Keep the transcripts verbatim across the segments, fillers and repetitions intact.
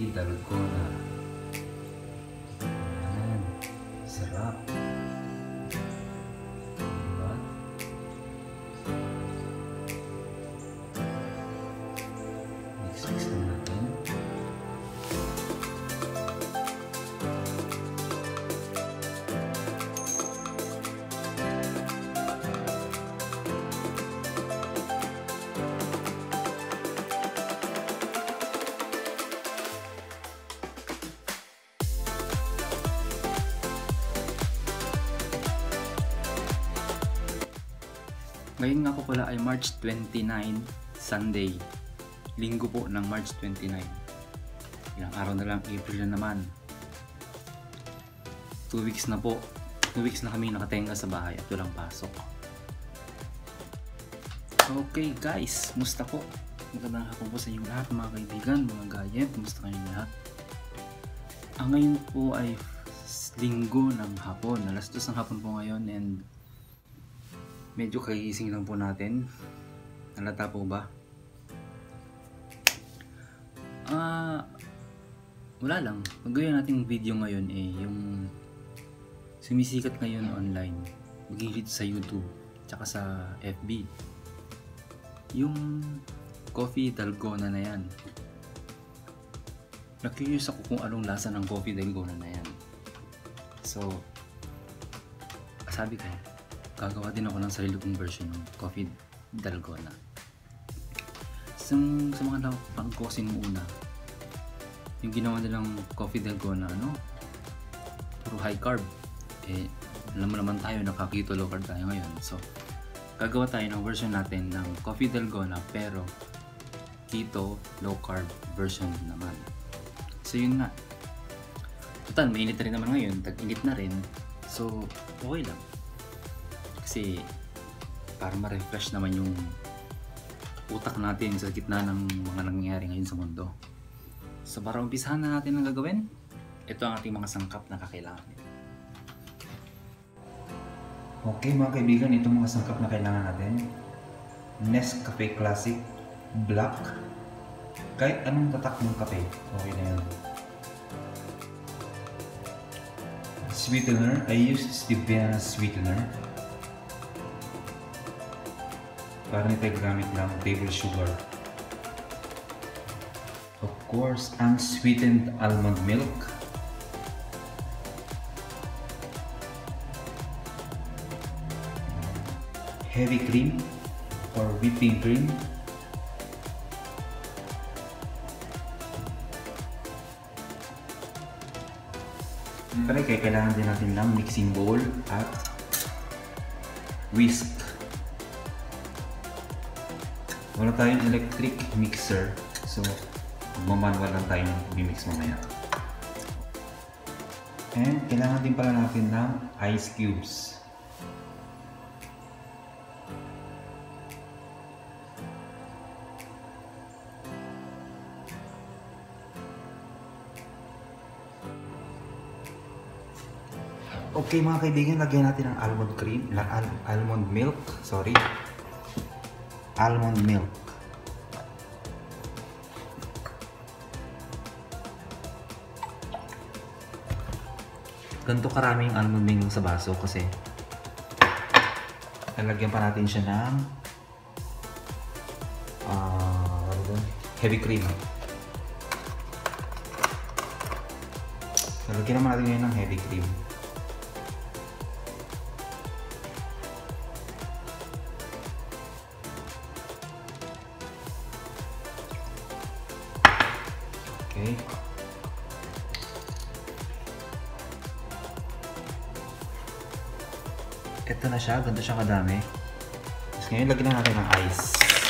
Coffee Dalgona. Ayan. Sarap. Diba? Mix-mix lang natin. Ngayon nga po pala ay March twenty-nine, Sunday. Linggo po ng March twenty-nine. Ilang araw na lang, April na naman. Two weeks na po. Two weeks na kami nakatenga sa bahay at walang pasok. Okay guys, musta po? Magandang hapon po sa inyo lahat mga kaibigan, mga gayet. Musta kayong lahat? Ang ngayon po ay linggo ng hapon. Alas dos ng hapon po ngayon and medyo kagising lang po natin. Nalata po ba? Ah, uh, wala lang. Pag-gawin nating video ngayon eh yung sumisikat ngayon online, maging dito sa YouTube tsaka sa F B. Yung Coffee Dalgona na yan. Na-curious ako kung anong lasa ng Coffee Dalgona na yan. So, sabi ko, gagawa din ako ng sarili kong version ng Coffee Dalgona. Sa, sa mga pang-cosing una, yung ginawa nilang Coffee Dalgona, ano? Puro high carb. Eh, alam mo naman tayo, naka-keto low carb tayo ngayon. So, gagawa tayo ng version natin ng Coffee Dalgona pero keto low carb version naman. So, yun nga. Total, mainit na rin naman ngayon. Tag-init na rin. So, okay lang. Kasi para ma-refresh naman yung utak natin sa gitna ng mga nangyayari ngayon sa mundo. So para umpisahan na natin ang gagawin, ito ang ating mga sangkap na kakailangan. Okay mga kaibigan, itong mga sangkap na kailangan natin. Nescafe Classic Black. Kahit anong tatak ng kape, okay na yan. Sweetener, I use stevia sweetener. Para nito ay gamit lang table sugar. Of course, unsweetened almond milk. Heavy cream or whipping cream. Siyempre, kailangan din natin ng mixing bowl at whisk. Wala tayong electric mixer, so magmamanual lang tayo ng bimix mamaya. And kailangan din pala natin ng ice cubes. Okay mga kaibigan, lagyan natin ng almond cream, ng al almond milk, sorry. Almond milk. Ganito karami yung almond milk sa baso kasi lalagyan pa natin siya ng uh, heavy cream. Lalagyan naman natin ngayon ng heavy cream. Okay. Ito na siya, ganito siya kadami. Tapos ngayon, lagyan na natin ng ice.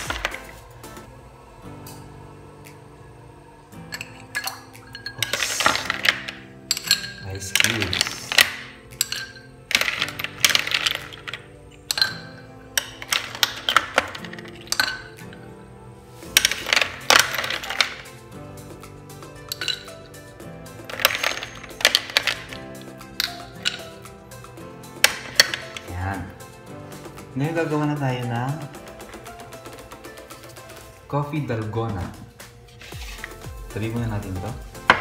Oops. Ice cubes. Ngayon gagawa na tayo ng Coffee Dalgona. Tabi muna natin ito.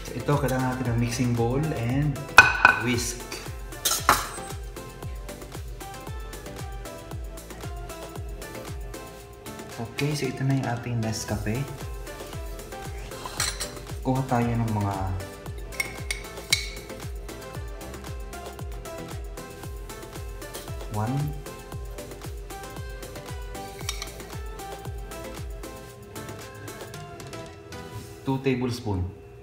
So ito, kailangan natin ng mixing bowl and whisk. Okay, so ito na yung ating Nescafe. Kuha tayo ng mga one, two tablespoon.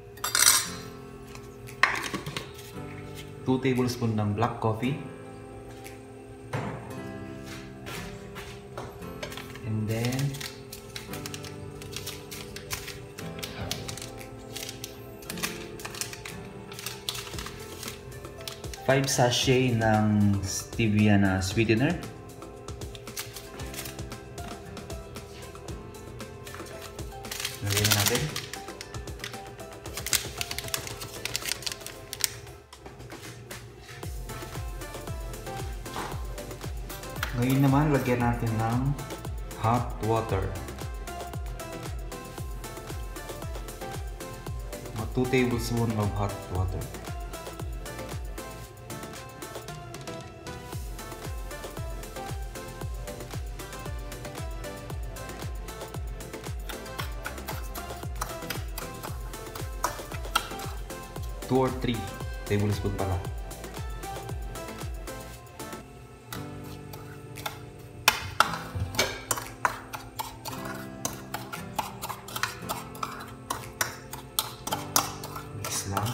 two tablespoon ng black coffee. And then five sachet ng stevia na sweetener. Lagyan natin. Ngayon naman, lagyan natin ng hot water. two tablespoon of hot water. two or three tablespoon pala. Mix lang.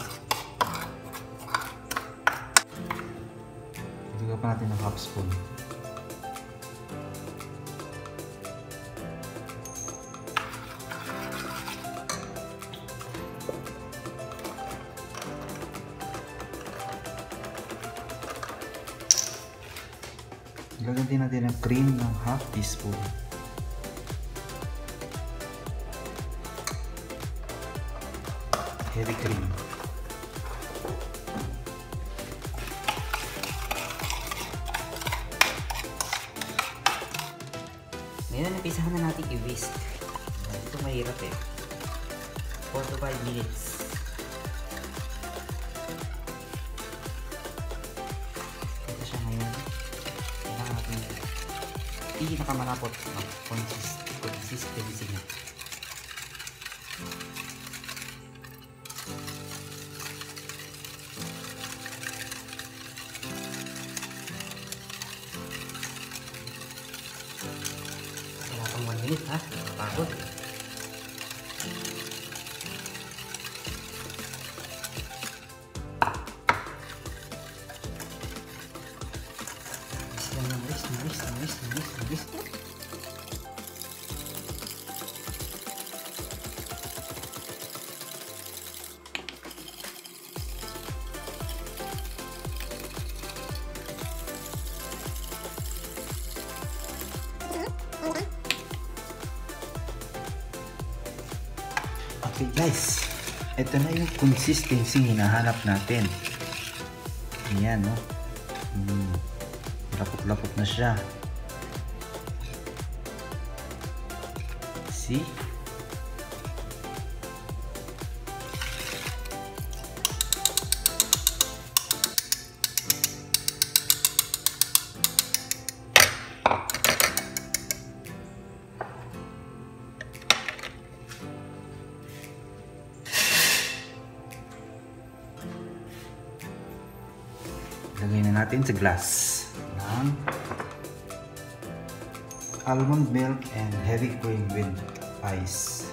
Lagyan pa natin ng half spoon. Ilagyan din natin ang cream ng half teaspoon. Heavy cream. Ngayon, napisahan na natin i-whisk. Ito mahirap eh. four to five minutes. Ito siya ngayon. Kailangan natin hindi nakamalapot ang consist consistency niya. Wala pang one minute ha. Pagod. Nice, nice, nice, nice, nice. Okay guys, ito na yung consistency hinahanap natin. Ayan, no? Hmm. Lapot-lapot na siya. See? Lagyan na natin sa glass ng almond milk and heavy cream with ice.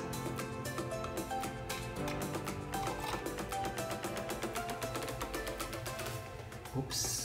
Oops.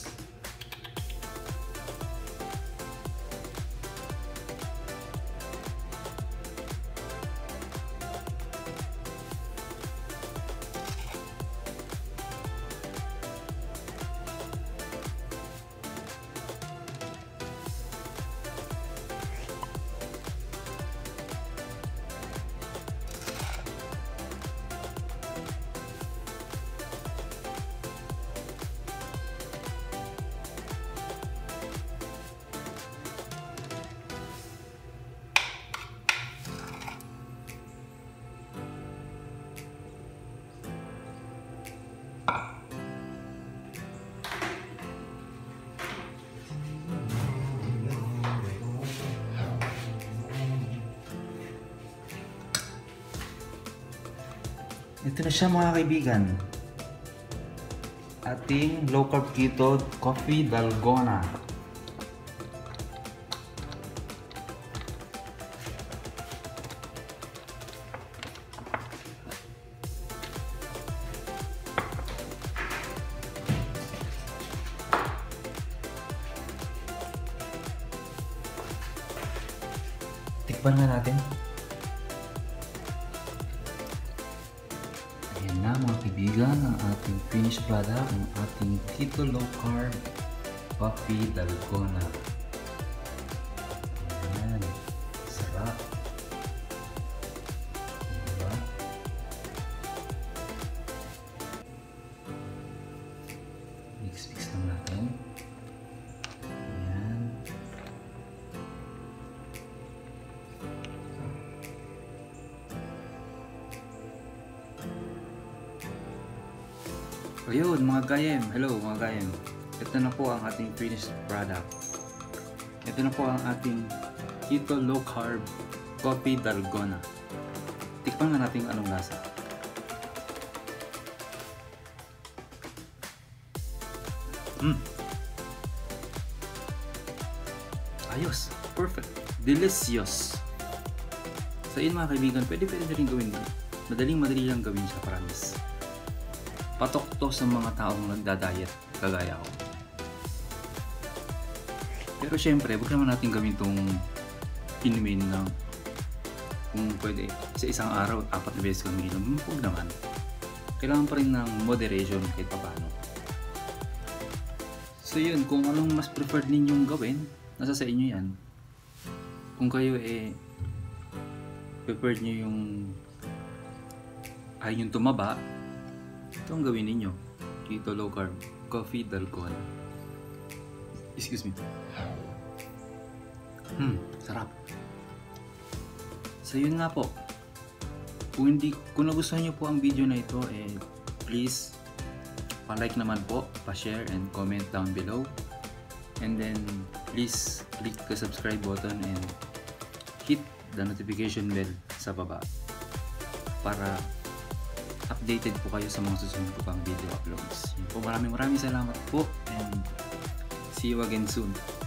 Ito na siya mga kaibigan. Ating low carb keto coffee dalgona. Tikpan nga natin. Ayan na mga kaibigan, ang ating finished product, ang ating keto low carb coffee dalgona. Ayan, sarap. Diba? Mix mix lang natin. Ayan. Ayun mga kayem, hello mga kayem. Ito na po ang ating finished product. Ito na po ang ating keto low carb coffee dalgona. Tikpan nga natin anong lasa. Mm. Ayos, perfect, delicious. Sa inyo mga kaibigan, pwede pwede na rin gawin din. Madaling madali lang gawin siya, promise. Patok to sa mga taong nagda-diet kagaya ko. Pero syempre, huwag naman natin gawin itong inumin na kung pwede sa isang araw, apat na beses kang inom. Huwag naman. Kailangan pa rin ng moderation kahit pa paano. So yun, kung anong mas preferred ninyong gawin, nasa sa inyo yan. Kung kayo eh preferred nyo yung ay yung tumaba, ito ang gawin ninyo. Keto low carb coffee dalgona. Excuse me. Hmm, sarap. So yun nga po. Kung hindi, kung nagustuhan nyo po ang video na ito, eh please pa-like naman po, pa-share and comment down below. And then please click the subscribe button and hit the notification bell sa baba para updated po kayo sa mga susunod ko pang video uploads. Yun po, maraming maraming salamat po and see you again soon.